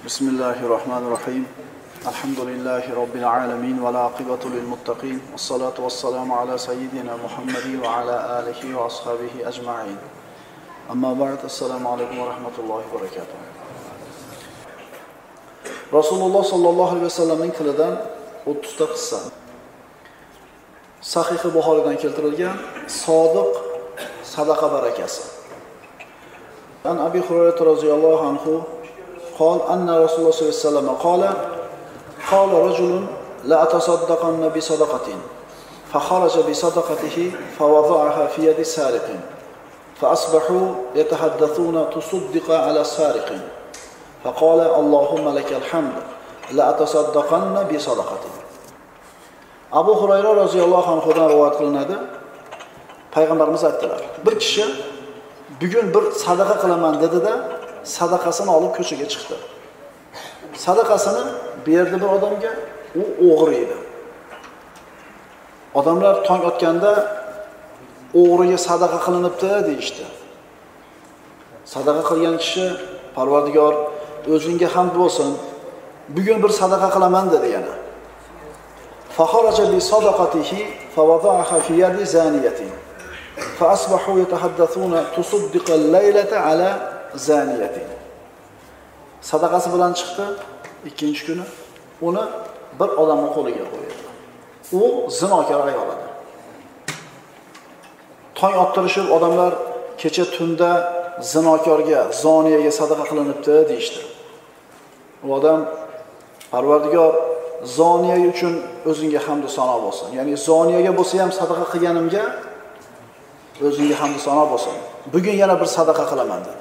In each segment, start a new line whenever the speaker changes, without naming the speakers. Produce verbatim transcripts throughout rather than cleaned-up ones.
Bismillahirrahmanirrahim. Elhamdülillahi Rabbil alemin ve lâkibatu lil muttaqin. Vessalatu vesselamu ala seyyidina Muhammedin ve ala alihi ve ashabihi ecma'in. Amma ba'd, esselamu aleyküm ve rahmetullahi ve berekatuhu. Rasululloh sallallohu alayhi ve sellem'in tilidan o'ttizta qissa. Sahih-i Buxoriydan keltirilgan sodiq sadaqa barakasi. An Abi Hurayra radhiyallohu anhu قال أن رسول الله صلى الله عليه وسلم قال قال رجل لا أتصدقن بصدقة فخرج بصدقته فوضعها في يد سارق فأصبحوا يتحدثون تصدق على سارق فقال اللهم لك الحمد لا أتصدقن بصدقة. Abu Hurayra radhiyallohu anhudan rivoyat qilinadi. Payg'ambarimiz aytdilar: bir kishi bugun bir sadaqa qilaman dedi-da, sadaqasini olib ko'chaga chiqdi. Sadaqasini berdi bir odamga, u o'g'ri edi. Odamlar tong otganda o'g'riga sadaqa qilinibdi deyishdi. Sadaqa qilgan kishi Parvardigor o'zingga hamd bo'lsin, bugun bir sadaqa qilaman dedi yana. Fakharaja bi sadaqatihi fawada'aha fi yadi zaniyatin fa asbahu yatahaddathuna tusaddiqa al-laylata ala zaniyatin. Sadaqasi bilan chiqdi, ikkinchi kuni uni bir odamning qo'liga qo'ydi. U zinokor ayol edi. Tong ottirishib odamlar kecha tunda zinokorga, zoniyaga sadaqa qilinibdi deyishdi. U odam Parvardigor zoniya uchun o'zingga hamd va sano bo'lsin. Ya'ni zoniyaga bo'lsa ham sadaqa qilganimga o'zingga hamd va sano bo'lsin. Bugun yana bir sadaqa qilaman dedi.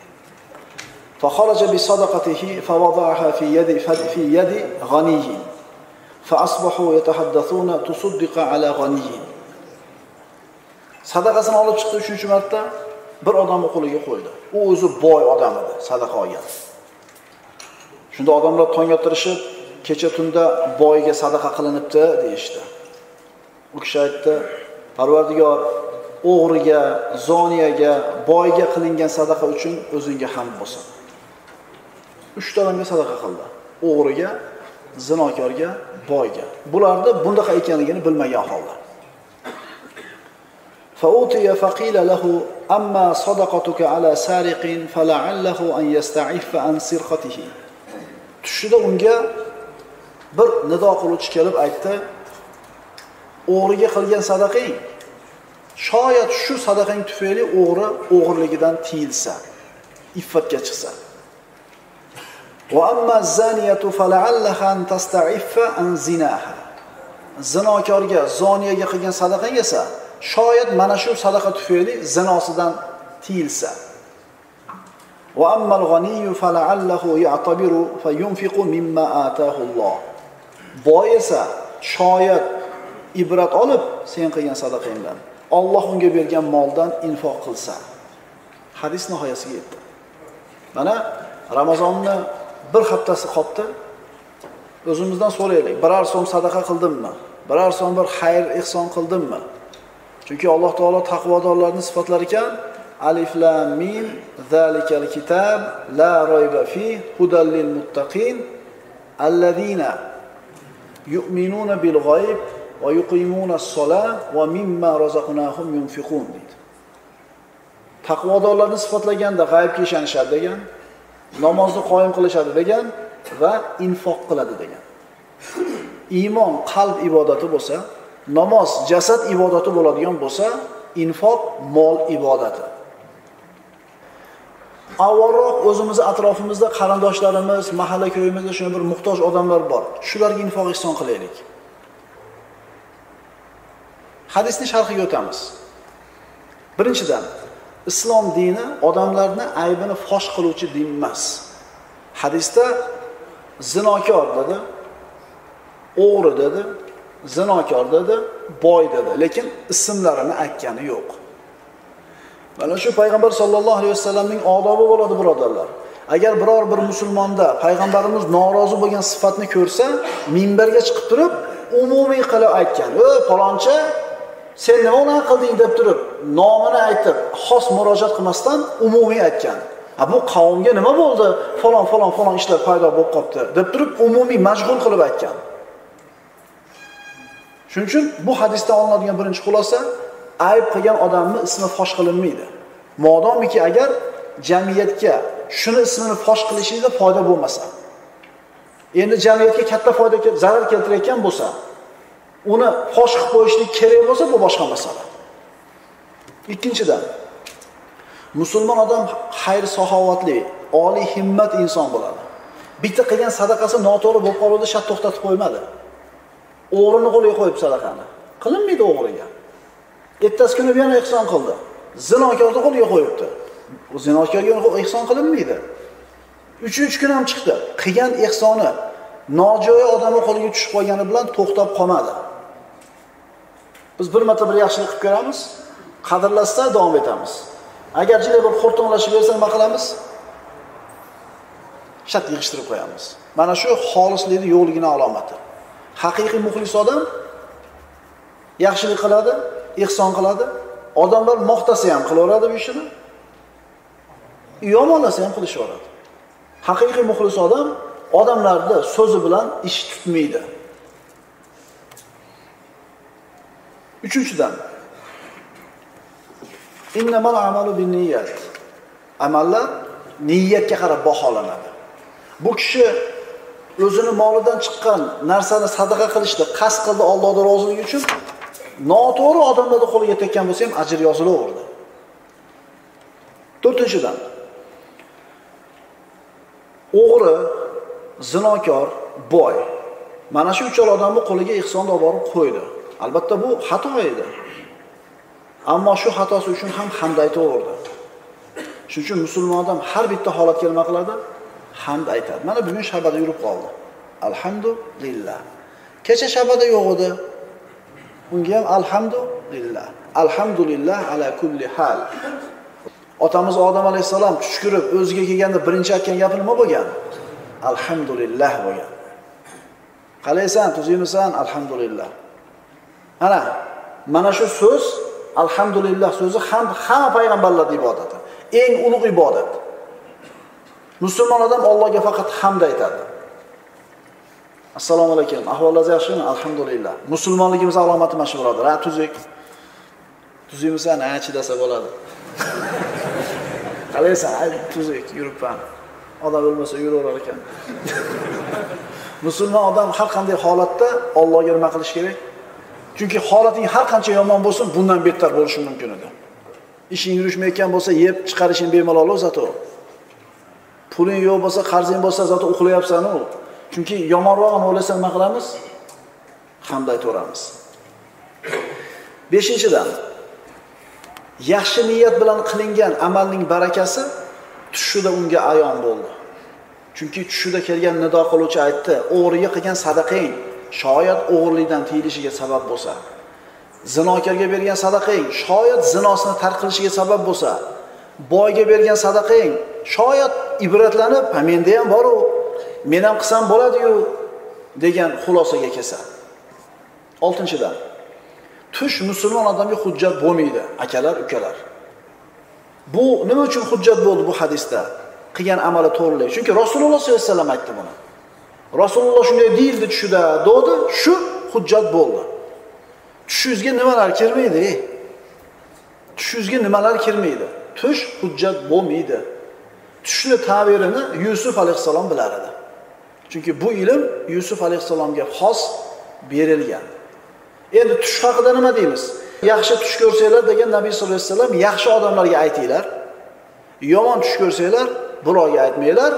فخرج بصدقته فوضعها في يد في يد غني فأصبحوا يتحدثون تصدق على غني. Sadaqasini olib chiqdi uchinchi marta bir odamning qo'liga qo'ydi. U o'zi boy odam edi, sadaqa olgan. Shunda odamlar tong ottirishib, kecha tunda boyga sadaqa qilinibdi deyishdi. U kishi aytdi: Parvardigor, o'g'riga, zoniyaga, boyga qilingan sadaqa uchun o'zingga hamd bo'lsin. uchta odamga sadaqa qildi. O'g'riga, zinokorga, boyga. Bularda bundaqa ekanligini bilmagan holda. Fa'utiya faqila lahu amma sadaqatuka ala sariqin fala'allahu an yasta'iffa an sirqatihi. Tushida unga bir nido qiluvchi kelib aytdi: o'g'riga qilgan sadaqang shoyat shu sadaqang tufayli o'g'ri o'g'irligidan tiyilsa, iffatga chiqsa. Wa amma zaniyatu fala'allaha an tasta'iffa an zinaha. Zinokorga, zoniyaga qilgan sadaqang esa shoyat mana shu sadaqa tufayli zinosidan tiyilsa. Wa amma al-ghaniyyu fala'allahu ya'tabiru fayunfiqu mimma ataahu Allah. Boy esa shoyat ibrat olib sen qilgan sadaqangdan Alloh unga bergan moldan infoq qilsa. Hadis nihoyasiga yetdi. Mana Ramazonni bir haftasi qoldi. O'zimizdan so'raylik, biror so'm sadaqa qildimmi? Biror so'm bir xayr, ihson qildimmi? Chunki Alloh taolo taqvodorlarni sifatlar ekan: Alif lam mim zalikal kitab la rayba fi hudal lil muttaqin allazina yu'minuna bil g'ayb va yuqimuna as-solah va mimma razaqnahum yunfiqun deydi. Taqvodorlarni sifatlaganda g'aybga ishonishadi degan, namozni qoyim qilishadi degan va infoq qiladi degan. Iymon qalb ibodati bo'lsa, namoz jasad ibodati bo'ladigan bo'lsa, infoq mol ibodati. Avvalroq o'zimiz atrofimizda qarindoshlarimiz, mahalla ko'yimizda shuna bir muhtoj odamlar bor. Shularga infoq ihson qilaylik. Hadisning sharhiga o'tamiz. Birinchidan, Islom dini odamlarni aybini fosh qiluvchi din emas. Hadisda zinokor dedi, o'g'ri dedi, zinokor dedi, boy dedi, lekin ismlarini aytgani yo'q. Mana shu payg'ambar sollallohu alayhi vasallamning odobi bo'ladi, birodarlar. Agar biror bir musulmonda payg'ambarimiz norozi bo'lgan sifatni ko'rsa, minbarga chiqib turib, umumiy qilib aytgan: "Ey falonchi, sen nima unaqa qilding?" deb turib, nomini aytib, xos murojaat qilmasdan umumiy aytgan. Ha bu qavmga nima bo'ldi? Falon falon falon ishlar paydo bo'lib qopti deb turib umumiy majhul qilib aytgan. Shuning uchun bu hadisdan olinadigan birinchi xulosa, ayb qilgan odamning ismi fosh qilinmaydi. Modomiki agar jamiyatga shuni ismini fosh qilishingizda foyda bo'lmasa. Endi jamiyatga katta foyda, zarar keltirayotgan bo'lsa, uni fosh qilib qo'yishlik kerak bo'lsa, bu boshqa masala. Ikkinchidan, musulmon odam xayr saxovatli, oliy himmat inson bo'ladi. Bitta qilgan sadaqasi noto'g'ri bo'lib qoldi, shart to'xtatib qo'ymadi. O'g'rini qo'liga qo'yib sadaqani. Qilinmaydi o'g'riga. Ertasi kuni yana ihson qildi. Zinokorni qo'liga qo'yibdi. Bu zinokorga ihson qilinmaydi. uchinchi kun ham chiqdi. Qilgan ihsoni nojo'ya odamning qo'liga tushib qolgani bilan to'xtab qolmadi. Biz bir marta bir yaxshilik qilib ko'ramiz, qadrlashsa davom etamiz. Agar juda bir xurtonlashib bersa nima qilamiz? Shat yig'ishtirib qo'yamiz. Mana shu xolislikning yo'qligining alomati. Haqiqiy muxlis odam yaxshilik qiladi, ihson qiladi. Odamlar maqtasa ham qilaveradi bu ishini. Yomonlasa ham qilishaveradi. Haqiqiy muxlis odam odamlarni so'zi bilan ish tutmaydi. Uchinchidan, innamal a'malu binniyat. Amallar niyatga qarab baholanadi. Bu kishi o'zini molidan chiqqan narsani sadaqa qilishni qasd qildi Allohning roziligi uchun, noto'g'ri odamlarning qo'liga tekkan bo'lsa ham ajr yozilaverdi. To'rtinchidan, o'g'ri, zinokor, boy. Mana shu uchala odamning qo'liga ihsonni olib borib qo'ydi. Albatta bu xato edi. Ammo shu xatosi uchun ham hamd aytaverdi. Shuning uchun musulmon odam har bitta holatga nima qiladi? Hamd aytadi. Mana bugun shabada yurib qoldi. Alhamdulillah. Kecha shabada yo'q edi. Unga ham alhamdulillah. Alhamdulillah ala kulli hal. Otamiz Odam alayhisalom tushkurib o'ziga kelganda birinchi aytgan gapi nima bo'lgan? Alhamdulillah bo'lgan. Qalaysan, tuzimsan? Alhamdulillah. Ana, mana shu so'z alhamdulillah so'zi ham hamma payg'ambarlarning ibodati. Eng ulug' ibodat. Musulmon odam Allohga faqat hamd aytadi. Assalomu alaykum. Ahvollaringiz yaxshimi? Alhamdulillah. Musulmonligimiz alomati mana shu birodar. Ha, tuzuk. Tuzimsan, ha, chidasa bo'ladi. Qalaysan, tuzuk, yuribman. Odam bo'lmasa yuraverar ekan. Musulmon odam har qanday holatda Allohga nima qilish kerak? Chunki holating har qancha yomon bo'lsin, bundan bettar bo'lishi mumkin edi. Ishing yurishmayotgan bo'lsa, yeb chiqarishing bemalol zato. Puling yo'q bo'lsa, qarzing bo'lsa, zato uxlayapsan-ku. Chunki yomonrog'ini o'ylasa nima qilamiz? Hamd aytaveramiz. beshinchidan, yaxshi niyat bilan qilingan amalning barakasi tushida unga ayon bo'ldi. Chunki tushida kelgan nido qiluvchi aytdi, o'g'riga qilgan sadaqang shoyat o'g'irlikdan tiyilishiga sabab bo'lsa, zinokorga bergan sadaqang shoyat zinosini tark qilishiga sabab bo'lsa, boyga bergan sadaqang shoyat ibratlanib, "Ha menda ham bor-ku, men ham qilsam bo'ladi-yu" degan xulosaga kelsa. oltinchidan, tush musulmon odamga hujjat bo'lmaydi, akalar, ukalar. Bu nima uchun hujjat bo'ldi bu hadisda? Qilgan amali to'g'rilik. Chunki Rasululloh sollallohu alayhi vasallam aytdi buni. Rasululloh shunday deyildi tushida, dedi, shu hujjat bo'ldi. Tushingizga nimalar kirmaydi? Tushingizga nimalar kirmaydi? Tush hujjat bo'lmaydi. Tushni ta'birini Yusuf alayhisalom bilar edi. Chunki bu ilm Yusuf alayhisalomga xos berilgan. Endi tush haqida nima deymiz? Yaxshi tush ko'rsanglar degan Nabiy sollallohu alayhi vasallam yaxshi odamlarga aytinglar. Yomon tush ko'rsanglar birovga aytmanglar.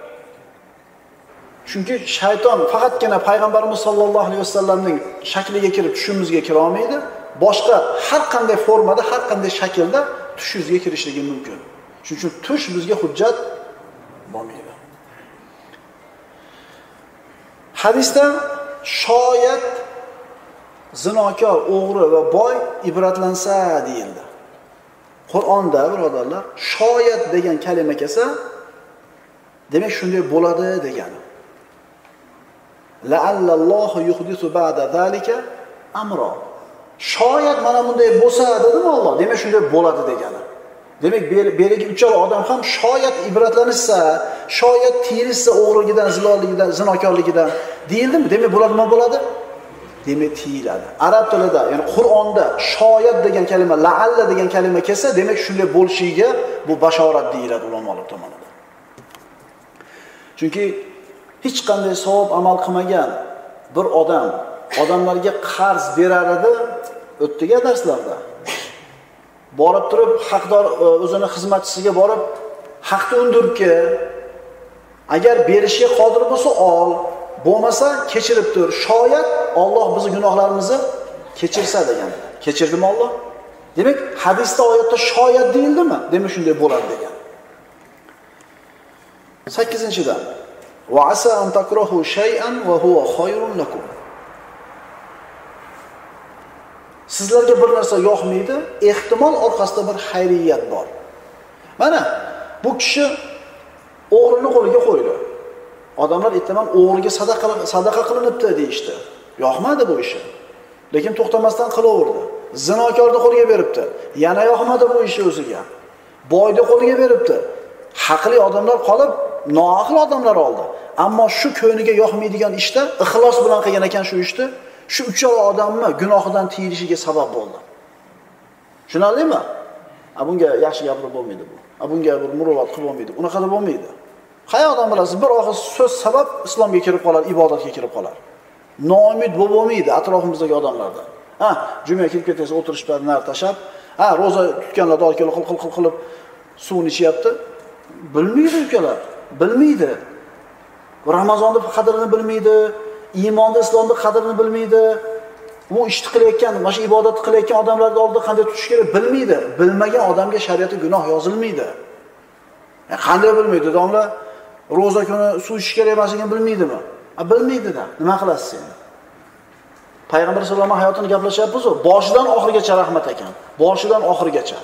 Chunki shayton faqatgina payg'ambarimiz sollallohu alayhi vasallamning shakliga kirib tushimizga kira olmaydi. Boshqa har qanday formada, har qanday shaklda tushingizga kirishligi mumkin. Shuning uchun tush bizga hujjat bo'lmaydi. Hadisda shoyat zinokor, o'g'ri va boy ibratlansa deyildi. Qur'onda birodarlar, shoyat degan kalima kelsa, demak shunday bo'ladi degani. La'allallohu yuhdisu ba'da zalika amro. Shoyat mana bunday bo'lsa dedimi Alloh, demak shunday bo'ladi degani. Demak, berigi uchala odam ham shoyat ibratlanishsa, shoyat tiyilishsa o'g'riligidan, zilolligidan, zinokorligidan deyildimi? Demak, bo'ladimi, bo'ladi? Demak, tiyiladi. Arab tilida, ya'ni Qur'onda shoyat degan kalima, la'alla degan kalima kelsa, demak shunday bo'lishiga bu bashorat deyiladi ulamolar tomonidan. Chunki hech qanday savob amal qilmagan bir odam odamlarga qarz berar edi, o'tdiga darslarda. Borib turib, haqdor o'zini xizmatchisiga borib, haqni undiribki, agar berishga qodir bo'lsa ol, bo'lmasa kechirib tur. Shoyat Alloh bizning gunohlarimizni kechirsa degan. Kechirdimi Alloh? Demak, hadisda oyatda shoyat deyildimi? Demak, shunday bo'ladi degan. sakkizinchidan va asa an takrahu shay'an va huwa khayrun lakum. Sizlarga bir narsa yoqmaydi, ehtimol orqasida bir xayriyat bor. Mana bu kishi o'g'rini qo'liga qo'ydi. Odamlar aytdilar, o'g'riga sadaqa sadaqa qilinibdi deyishdi. Yoqmadi bu ishi. Lekin to'xtamasdan qilaverdi. Zinokorni qo'liga beribdi. Yana yoqmadi bu ishi o'ziga. Boyni qo'liga beribdi. Haqli odamlar qolib, noaql odamlar oldi. Ammo shu ko'niga yoqmaydigan ishda ixlos bilan qilgan ekan shu ishni. Shu uchala odamni gunohidan tiyilishiga sabab bo'ldi. Tushunarlimi? A bunga yaxshi gapirib bo'lmaydi bu. A bunga bir muruvvat qilib bo'lmaydi. Unaqa da bo'lmaydi. Qay odam bilasiz, bir og'iz so'z sabab islomga kirib qolar, ibodatga kirib qolar. Noumid bo'lib bo'lmaydi atrofimizdagi odamlardan. Ha, jumaga kirib ketsa o'tirishlar, nar tashab, ha, roza tutganlar dor kelib qil-qil qilib suvni ichyapti. Bilmaydi ukalar, bilmaydi. Ramazonning qadrini bilmaydi. Iymonda, islomda qadrini bilmaydi. Bu ishni qilayotgan, mana shu ibodatni qilayotgan odamlarning oldida qanday tutish kerak bilmaydi. Bilmagan odamga shariatda gunoh yozilmaydi. Yani qanday bilmaydi? Domla roza kuni suv ichish kerak emasligini bilmaydimi? A bilmaydi-da. Nima qilasiz endi? Payg'ambar sollallohu alayhi vasallam hayotini gaplashyapmiz-ku, boshidan oxirigacha rahmat ekan. Boshidan oxirigacha.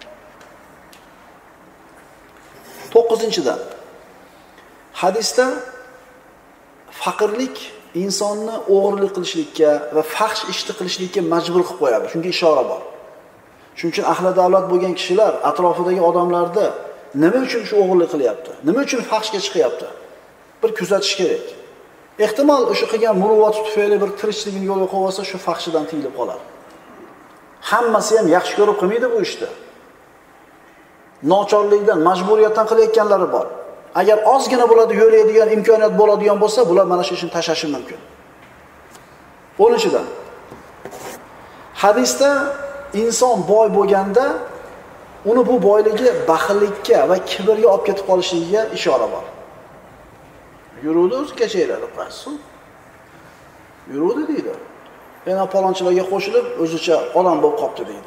to'qqizinchidan hadisda faqirlik insonni o'g'irlik qilishlikka va fahsh ishni qilishlikka majbur qilib qo'yadi. Shunga ishora bor. Shuning uchun ahli davlat bo'lgan kishilar atrofidagi odamlarda nima uchun shu o'g'irlik qilyapti? Nima uchun fahshga chiqyapti? Bir kuzatish kerak. Ehtimol o'sha qilgan muruvvat tufayli bir tirikchiligini yo'lga qo'ysa, shu fahshidan tiyilib qolar. Hammasi ham yaxshi ko'rib qilmaydi bu ishni. Nochorlikdan, majburiyatdan qilayotganlari bor. Agar ozgina bo'ladi, yo'laydigan imkoniyat bo'ladigan bo'lsa, bular mana shu ishni tashlashi mumkin. o'ninchidan hadisda inson boy bo'lganda uni bu boyligi baxillikka va kibrga olib ketib qolishligiga ishora bor. Yuruvdi o'zi kechaylardi qaysi? Yuruvdi deydi. Yana palonchilarga qo'shilib o'zicha odam bo'lib qopti deydi.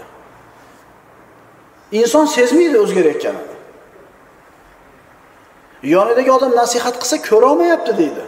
Inson sezmaydi o'zgarayotganini. Yonidagi odam nasihat qilsa ko'ra olmayapti deydi.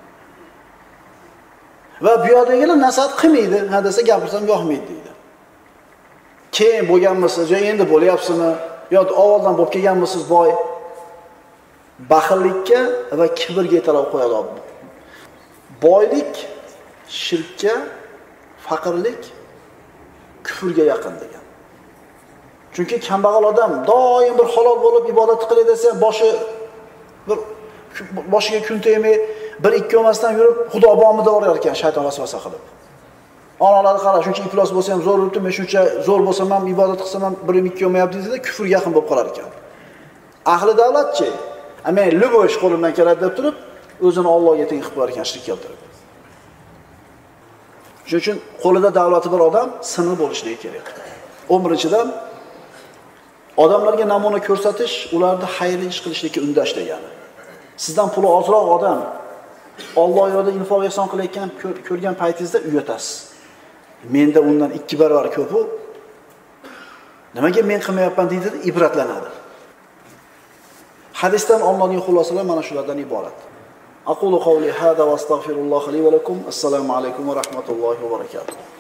Va bu yoqdagilar nasihat qilmaydi, ha desa gapirsam yoqmaydi deydi. Keyin bo'lganmisiz, yo endi bo'lyapsizmi, yo avvaldan bo'lib kelganmisiz boy? Baxillikka va kibrga yetalab qo'yadi. Boylik shirkka, faqirlik kufrga yaqin degan. Chunki kambag'al odam doim bir halol bo'lib ibodat qiladi desa, boshi bir boshiga kun tegmay, bir ikki olmasdan yurib, Xudo bormi deb orar ekan shayton vasvasa qilib. Onalar qara, shuncha iflos bo'lsa ham zo'r yuribdi, men shuncha zo'r bo'lsam ham ibodat qilsam ham bir ikki olmayapti dedi, kufrga yaqin bo'lib qolar ekan. Ahli davlatchi, men luboy ish qo'limdan keladi deb turib, o'zini Allohga teng qilib qo'yar ekan, shirk keltirib. Shuning uchun qo'lida davlati bir odam sinib bo'lishligi kerak. o'n birinchidan odamlarga namuna ko'rsatish, ularni xayrli ish qilishlikka undash degani. Sizdan puli ozroq odam Alloh yo'lida infoq ehson qilayotgan ko'rgan paytingizda uyatasiz. Menda undan ikki barobar ko'p-u. Nimaga men qilmayapman deydi, ibratlanadi. Hadisdan olinadigan xulosalar mana shulardan iborat. Aqulu qawli hada va astagfirulloh li va lakum. Assalomu alaykum va rahmatullohi va barakatuh.